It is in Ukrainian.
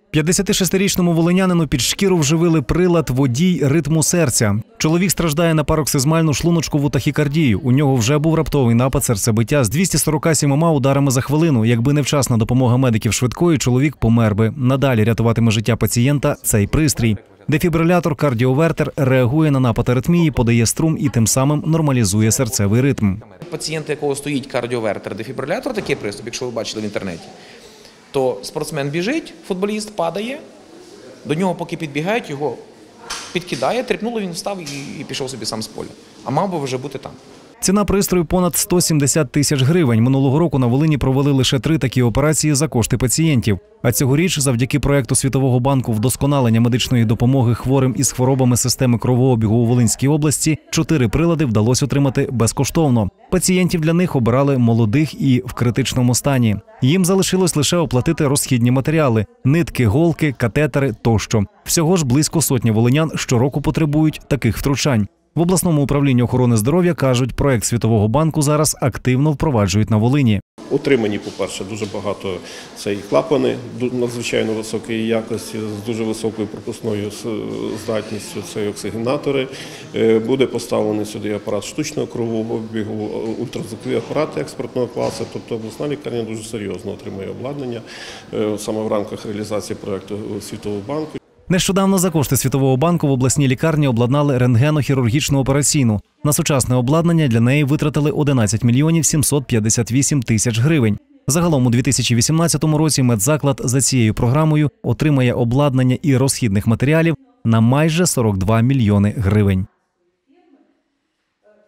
56-річному волинянину під шкіру вживили прилад водій ритму серця. Чоловік страждає на пароксизмальну шлуночкову тахікардію. У нього вже був раптовий напад серцебиття з 247 ударами за хвилину. Якби невчасна допомога медиків швидкої, чоловік помер би. Надалі рятуватиме життя пацієнта цей пристрій. Дефібрилятор кардіовертер реагує на напад аритмії, подає струм і тим самим нормалізує серцевий ритм. Пацієнт, якого стоїть кардіовертер, дефібрилятор, такий приступ, якщо ви бачили в інтернеті, то спортсмен біжить, футболіст падає, до нього поки підбігають, його підкидає, тріпнуло, він встав і пішов собі сам з поля. А мав би вже бути там. Ціна пристрою – понад 170 тисяч гривень. Минулого року на Волині провели лише 3 такі операції за кошти пацієнтів. А цьогоріч, завдяки проєкту Світового банку вдосконалення медичної допомоги хворим із хворобами системи кровообігу у Волинській області, 4 прилади вдалося отримати безкоштовно. Пацієнтів для них обирали молодих і в критичному стані. Їм залишилось лише оплатити розхідні матеріали – нитки, голки, катетери тощо. Всього ж близько сотні волинян щороку потребують таких втручань. В обласному управлінні охорони здоров'я кажуть, проект Світового банку зараз активно впроваджують на Волині. Утримані, по-перше, дуже багато це і клапани надзвичайно високої якості, з дуже високою пропускною здатністю, це і оксигенатори. Буде поставлений сюди апарат штучного кровообігу, ультразвукові апарати експортного класу, тобто обласна лікарня дуже серйозно отримує обладнання саме в рамках реалізації проекту Світового банку. Нещодавно за кошти Світового банку в обласній лікарні обладнали рентгено-хірургічну операційну. На сучасне обладнання для неї витратили 11 мільйонів 758 тисяч гривень. Загалом у 2018 році медзаклад за цією програмою отримає обладнання і розхідних матеріалів на майже 42 мільйони гривень.